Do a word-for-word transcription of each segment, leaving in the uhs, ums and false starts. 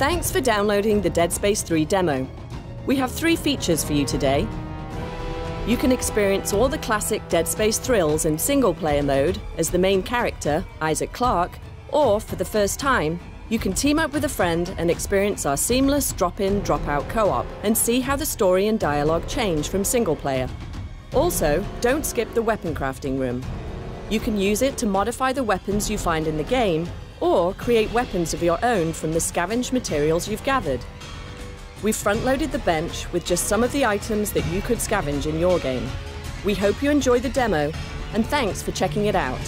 Thanks for downloading the Dead Space three demo. We have three features for you today. You can experience all the classic Dead Space thrills in single-player mode as the main character, Isaac Clarke, or, for the first time, you can team up with a friend and experience our seamless drop-in, drop-out co-op and see how the story and dialogue change from single-player. Also, don't skip the weapon crafting room. You can use it to modify the weapons you find in the game or create weapons of your own from the scavenged materials you've gathered. We've front-loaded the bench with just some of the items that you could scavenge in your game. We hope you enjoy the demo, and thanks for checking it out.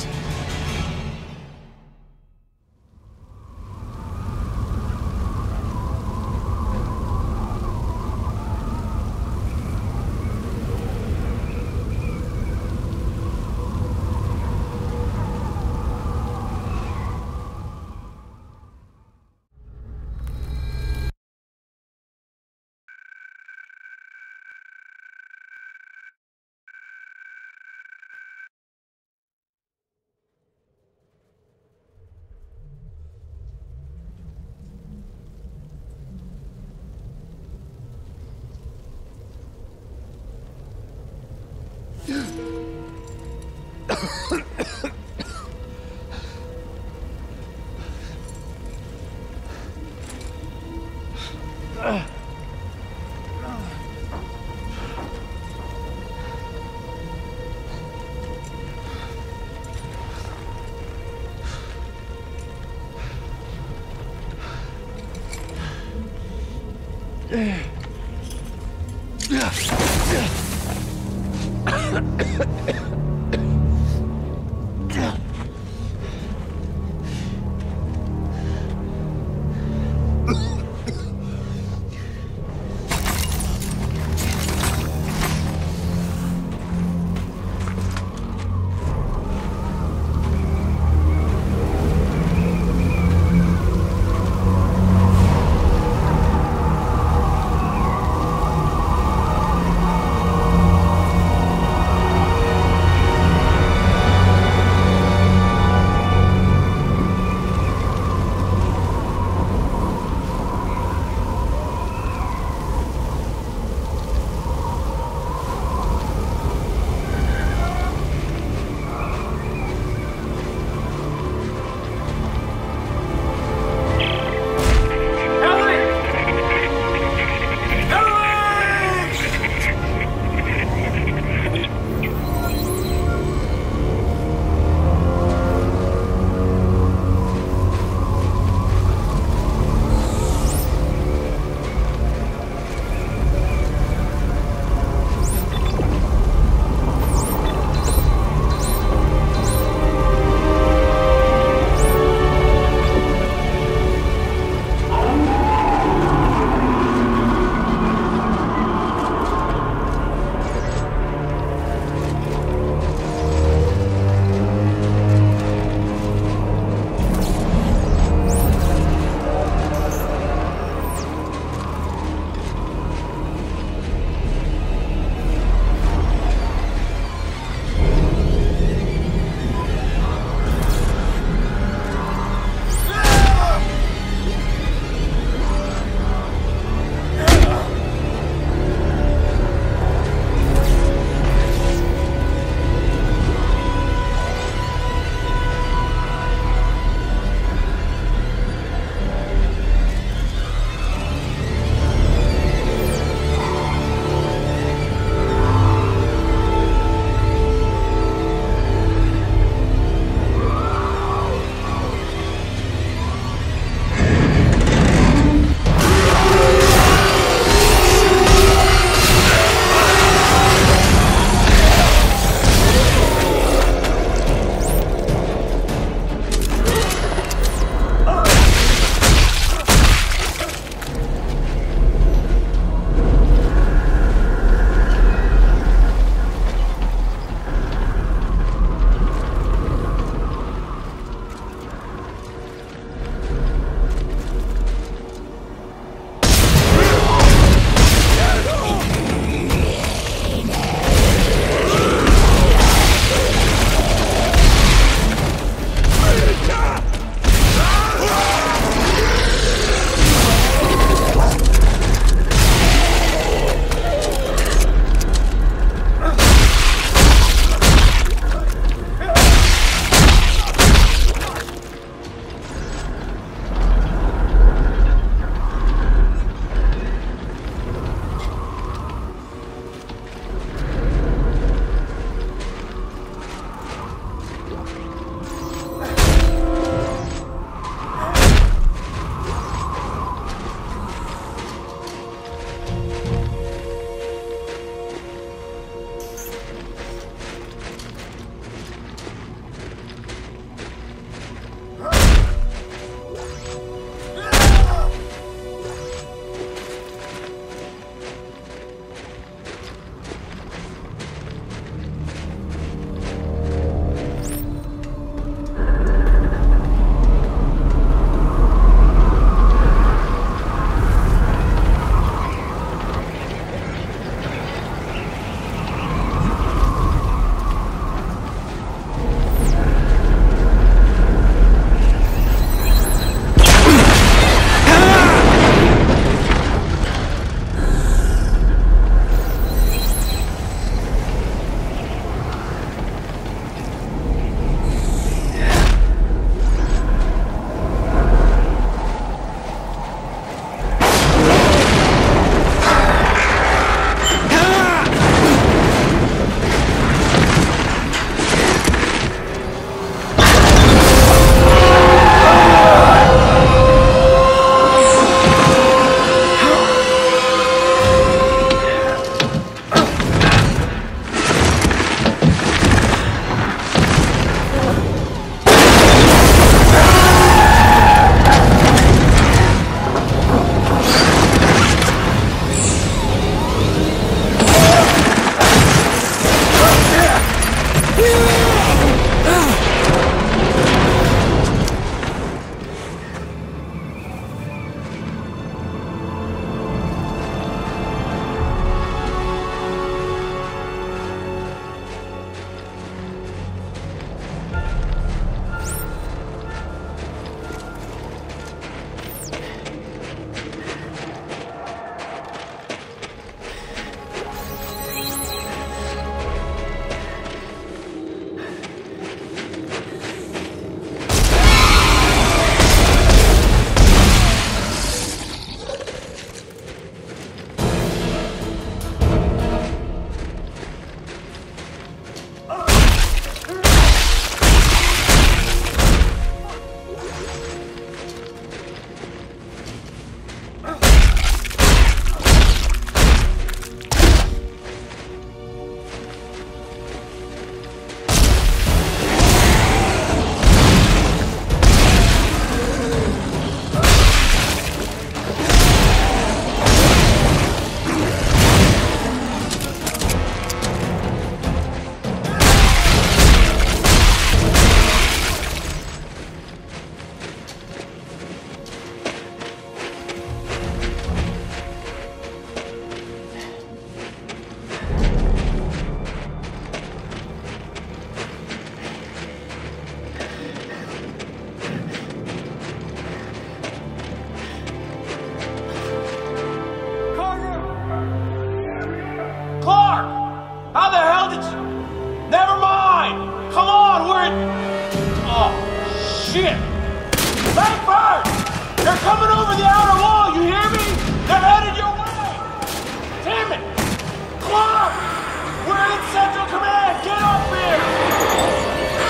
shit! Blackbird! They're coming over the outer wall, you hear me? They're headed your way! Damn it! Clark! We're in Central Command! Get up here!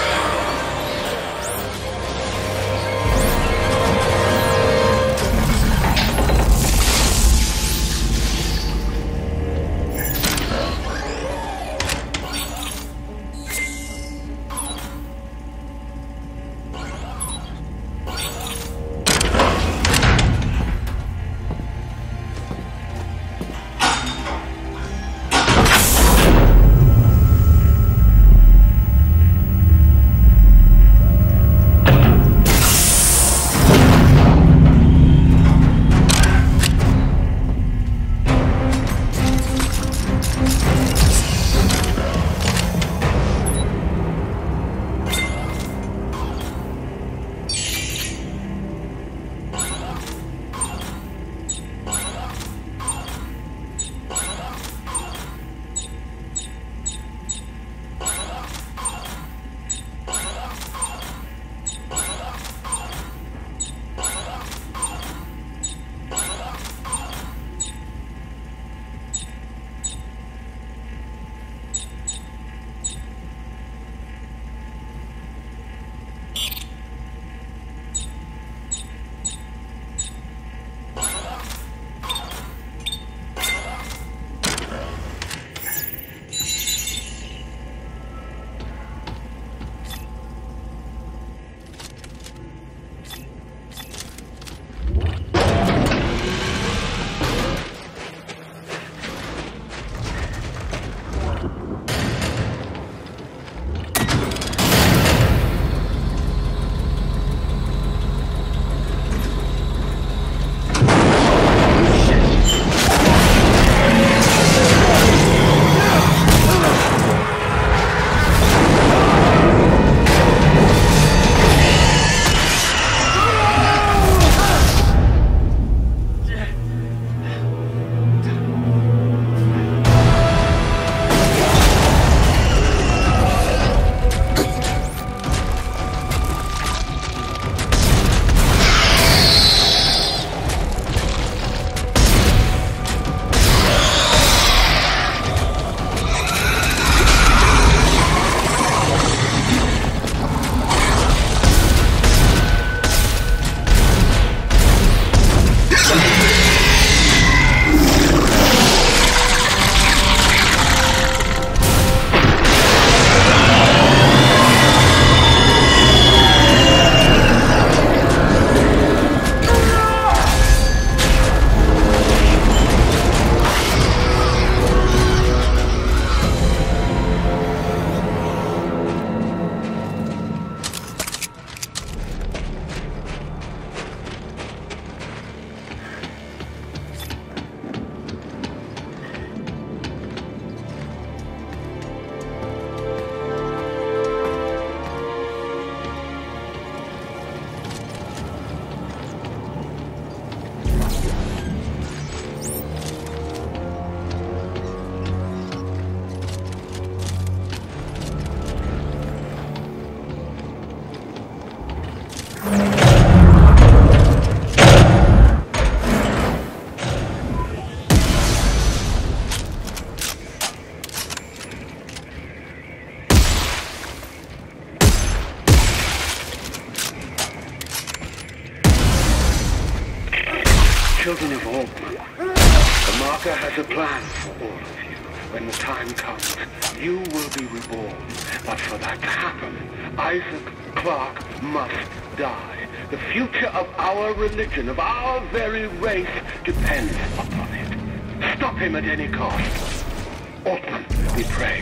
Children of Altman, the marker has a plan for all of you. When the time comes, you will be reborn. But for that to happen, Isaac Clarke must die. The future of our religion, of our very race, depends upon it. Stop him at any cost. Altman be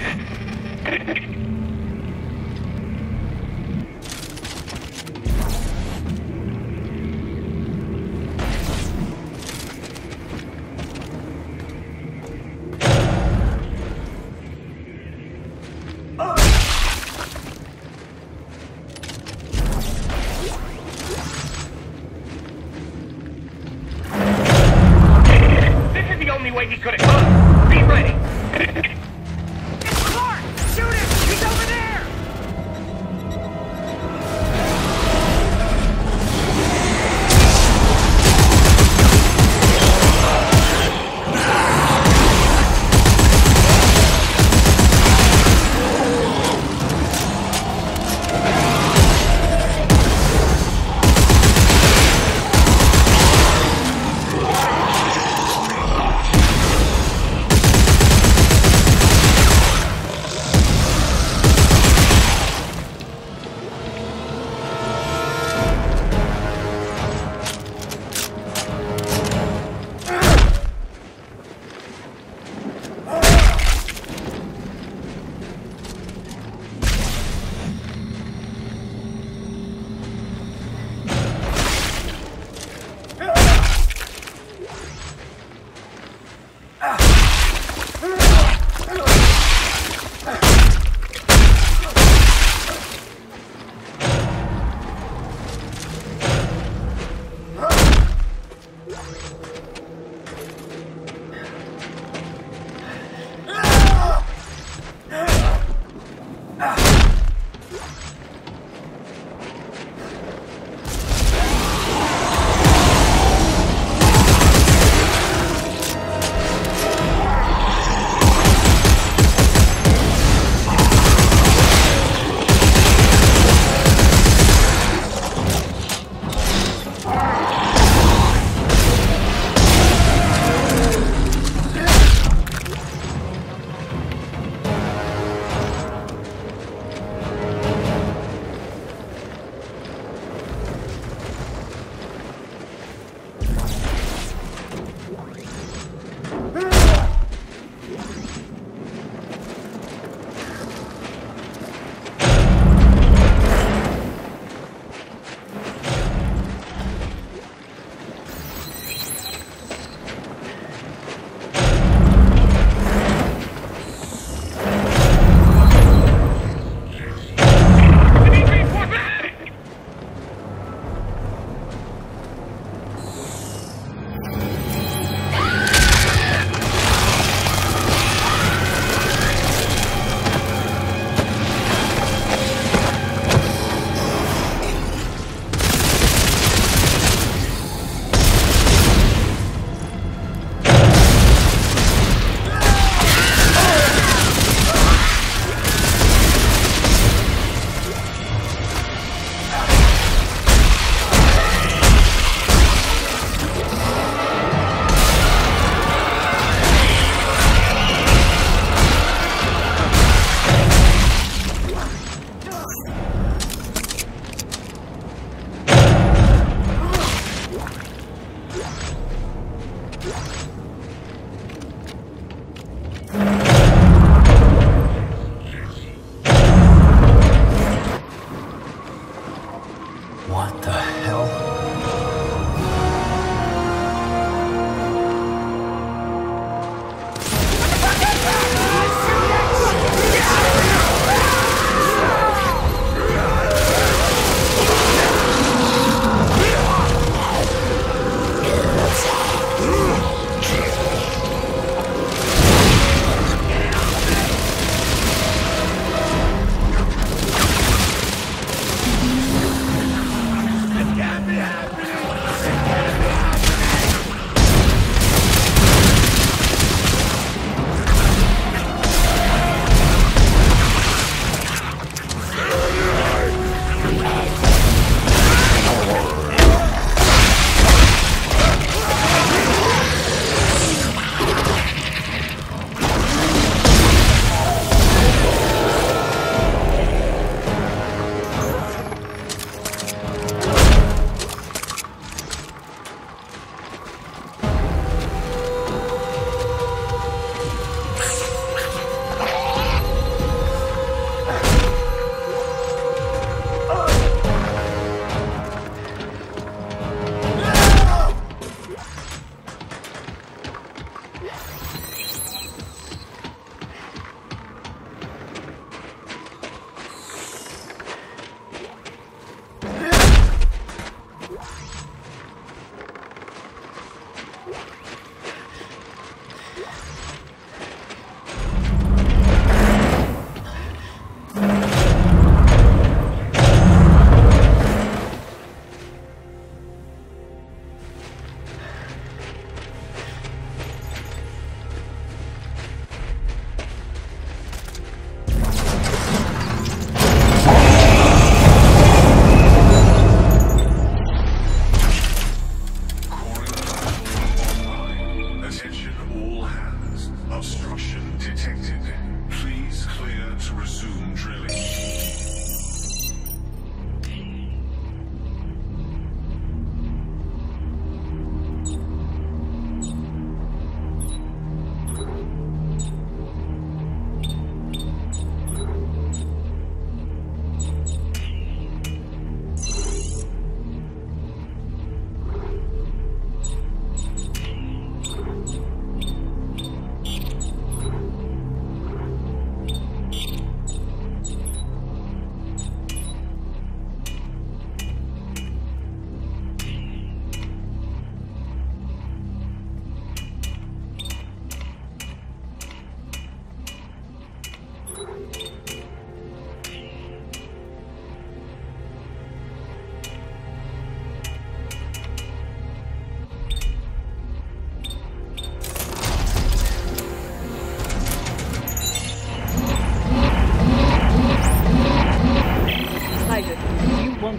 praised. Way he could have gone. Be ready. Clark! Shoot him! He's over there!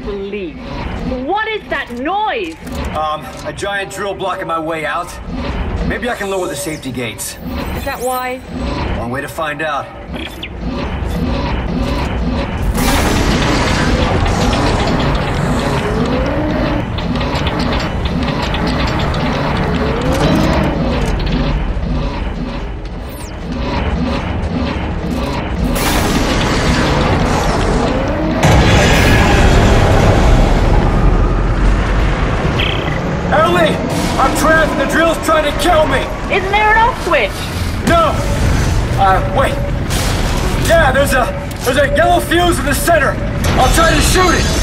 believe. What is that noise? Um, a giant drill blocking my way out. Maybe I can lower the safety gates. Is that why? One way to find out. Ellie! I'm trapped and the drill's trying to kill me! Isn't there an off switch? No! Uh, wait. Yeah, there's a there's a yellow fuse in the center. I'll try to shoot it.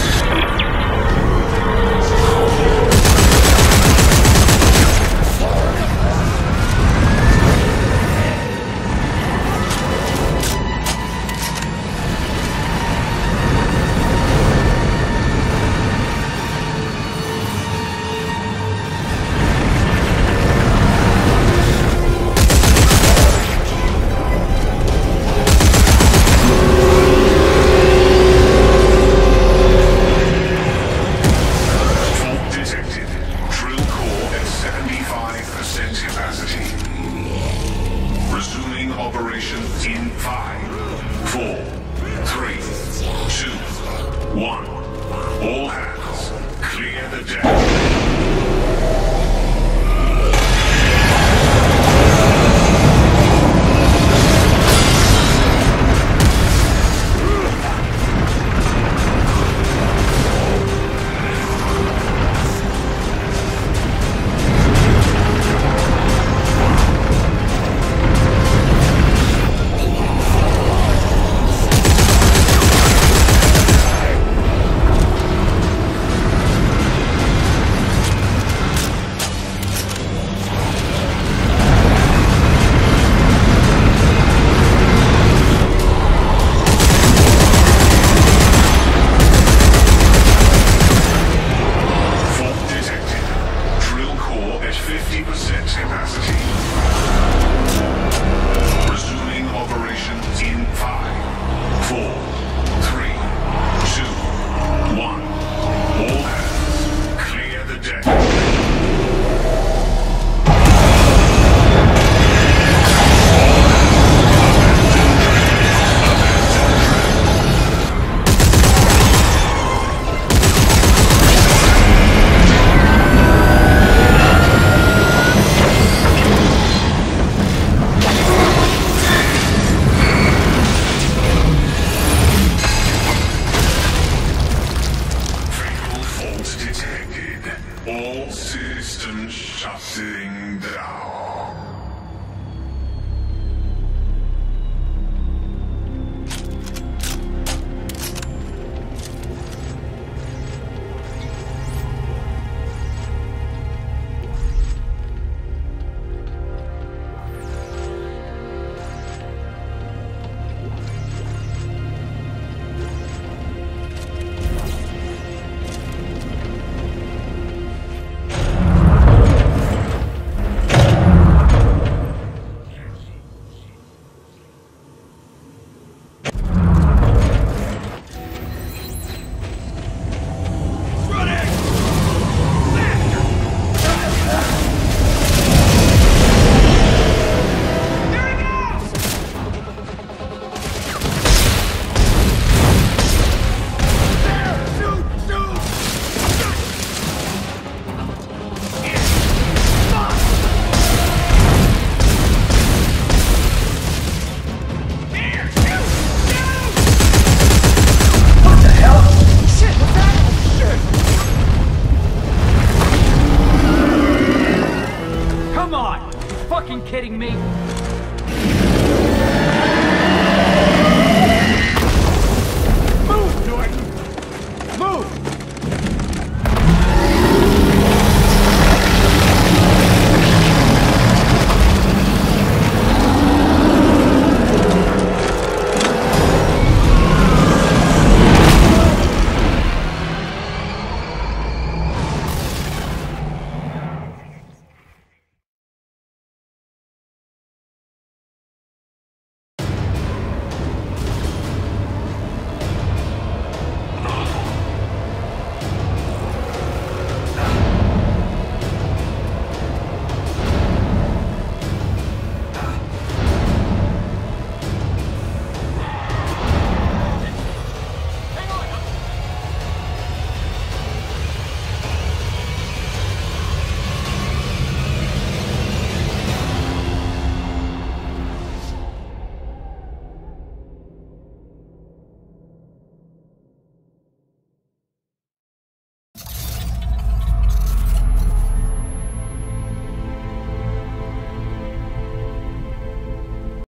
All systems shutting down.